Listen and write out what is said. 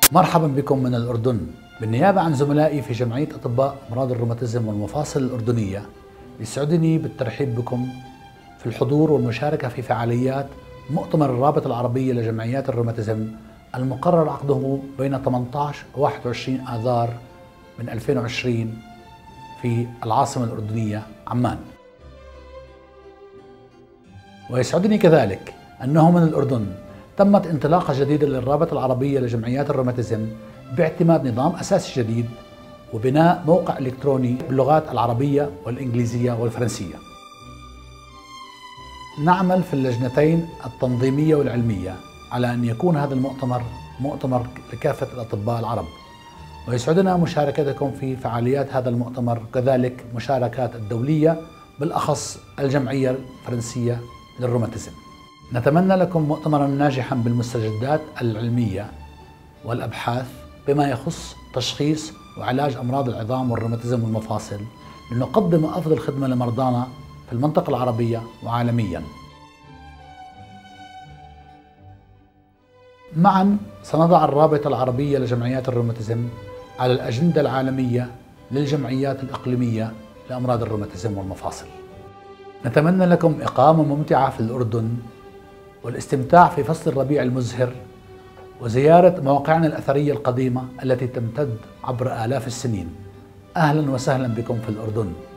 مرحبا بكم من الأردن. بالنيابة عن زملائي في جمعية أطباء أمراض الروماتيزم والمفاصل الأردنية، يسعدني بالترحيب بكم في الحضور والمشاركة في فعاليات مؤتمر الرابطة العربية لجمعيات الروماتيزم المقرر عقده بين 18 و 21 آذار من 2020 في العاصمة الأردنية عمان. ويسعدني كذلك أنه من الأردن تمت انطلاقة جديدة للرابطة العربية لجمعيات الروماتيزم باعتماد نظام أساسي جديد وبناء موقع إلكتروني باللغات العربية والإنجليزية والفرنسية. نعمل في اللجنتين التنظيمية والعلمية على أن يكون هذا مؤتمر لكافة الأطباء العرب، ويسعدنا مشاركتكم في فعاليات هذا المؤتمر، كذلك مشاركات الدولية بالأخص الجمعية الفرنسية للروماتيزم. نتمنى لكم مؤتمرا ناجحا بالمستجدات العلمية والأبحاث بما يخص تشخيص وعلاج أمراض العظام والروماتيزم والمفاصل، لنقدم أفضل خدمة لمرضانا في المنطقة العربية وعالميا. معا سنضع الرابطة العربية لجمعيات الروماتيزم على الأجندة العالمية للجمعيات الإقليمية لأمراض الروماتيزم والمفاصل. نتمنى لكم إقامة ممتعة في الأردن والاستمتاع في فصل الربيع المزهر وزيارة مواقعنا الأثرية القديمة التي تمتد عبر آلاف السنين. أهلا وسهلا بكم في الأردن.